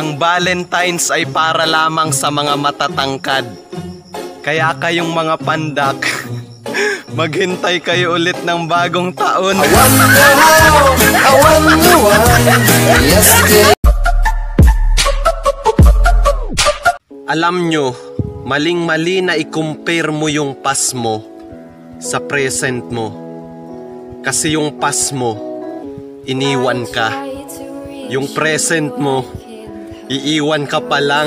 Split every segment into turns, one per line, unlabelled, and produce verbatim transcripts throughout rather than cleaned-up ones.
Ang Valentine's ay para lamang sa mga matatangkad. Kaya kayong mga pandak, maghintay kayo ulit ng bagong taon. Alam nyo, maling-mali na i-compare mo yung past mo sa present mo. Kasi yung past mo, iniwan ka. Yung present mo, iiwan ka pa lang.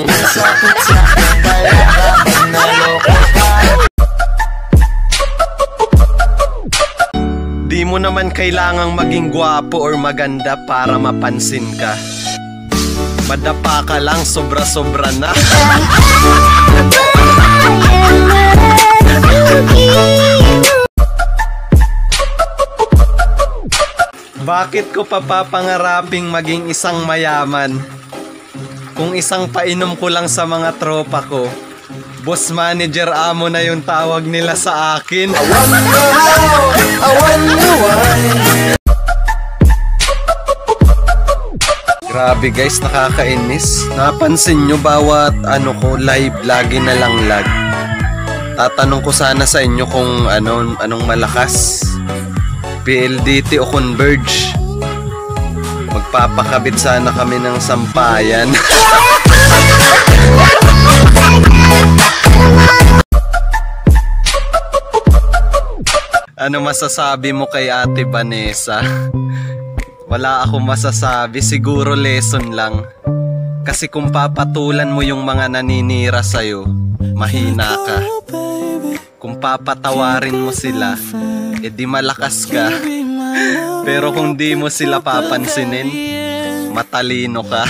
Di mo naman kailangang maging gwapo or maganda para mapansin ka. Madapa ka lang, sobra-sobra na. Bakit ko papapangaraping maging isang mayaman kung isang painom ko lang sa mga tropa ko? Boss manager amo na yung tawag nila sa akin. Grabe guys, nakakainis. Napansin nyo bawat ano ko live lagi na lang lag. Tatanong ko sana sa inyo kung ano, anong malakas, P L D T o Converge. Magpapakabit sana kami ng sampayan. Ano masasabi mo kay Ate Vanessa? Wala akong masasabi, siguro lesson lang. Kasi kung papatulan mo yung mga naninira sa'yo, mahina ka. Kung papatawarin mo sila, edi malakas ka. Pero kung di mo sila papansinin, matalino ka.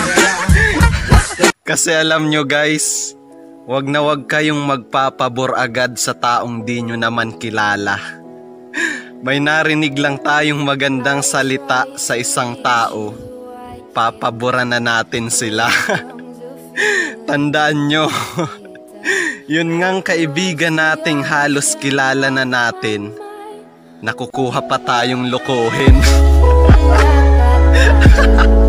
Kasi alam nyo guys, wag na wag kayong magpapabor agad sa taong di nyo naman kilala. May narinig lang tayong magandang salita sa isang tao, papaboran na natin sila. Tandaan nyo, yun ngang kaibigan nating halos kilala na natin, nakukuha pa tayong lokohin.